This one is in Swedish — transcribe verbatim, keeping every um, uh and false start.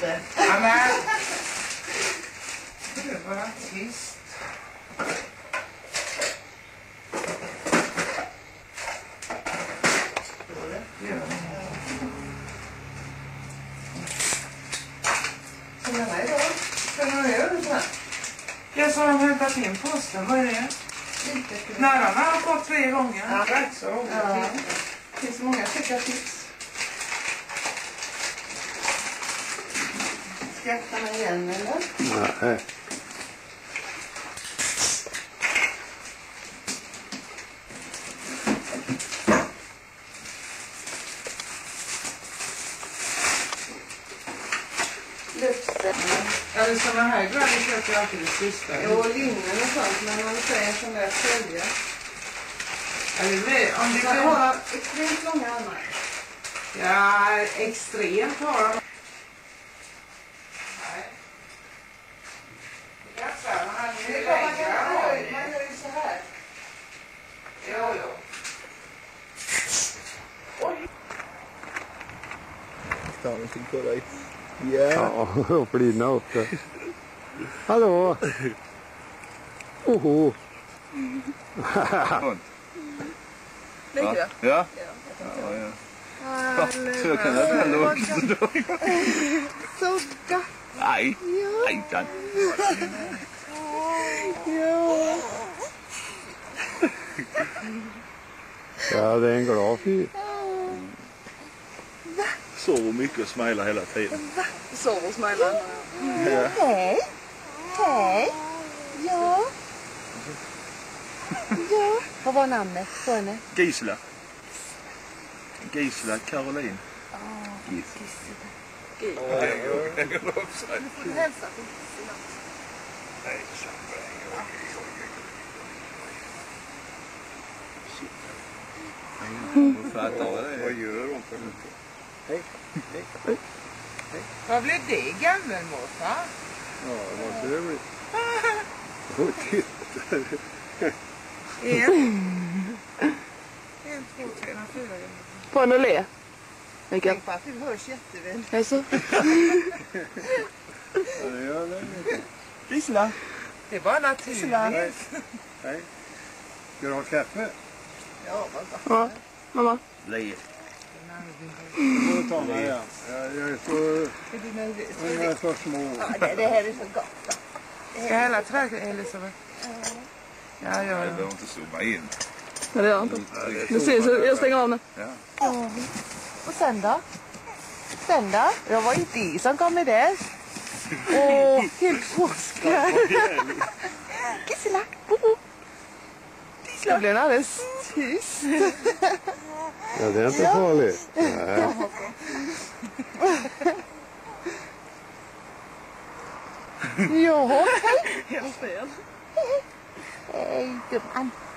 inte. Ja, men... Det var tyst. Så den här idag. Ska man göra det så här? Jag sa de hämtat in posten. Vad är det? Nära har jag fått tre gånger. Ja, det är så roligt. Ja. Det finns många tycker tips. Skrattar man igen eller? Nej. Eller sådana här grejer köper jag alltid det sista. Jo, linnen och sånt, men man säger som det är följa. Eller det, om det Man blir... har extremt långa armar. Ja, extremt har de. Nej. Det kan säga, man hade ju längre. Man gör ju så här. Jo, jo. Oj. Ta någonting på dig. Ja. Ja, blina upp det. Hallå! Oho! Lägger jag? Ja. Ja, ja. Så jag kan jag väl också. Socka. Nej. Nej, Dan. Ja. Ja, det är en glad fyr. Så mycket och smilar hela tiden. Sover och smilar. Ja. Hej. Hej. Ja. Ja. Vad var namnet på henne? Gisela. Gisela Caroline. Ja. Gisela. Gisela. Jag går upp sig. Du får hälsa till Gisela. Nej, vad gör hon för något? Hej. Hej. Hej. Vad blev det, gammelmorfar? Ja, vad ser det bli? Oj, titta. En. En, två, tre, fyra. På en och le. Tänk på att du hörs jätteväl. Är så? Ja, det gör det. Gisela. Det är bara naturligt. Hej. Hej. Ska du ha kaffe? Ja, vad bra. Ja. Mamma. Le. Du får ta mig igen. Jag är så... Är du nervös? Jag är så små. Ja, det, det här är så gott. Ska jag hälla träd, Elisabeth? Ja, gör Jag det. behöver inte zooma in. Nej, det gör jag inte. Du ser, så jag stänger av nu. Ja. Ja. Och sen då? Sen då? Jag var inte i som kom med det. Åh, helt påskar. Gisela, bobo. Det blev alldeles tyst. Ja, det är inte farligt. Nej. Ja, hej. Helt fel. Hej, gumman.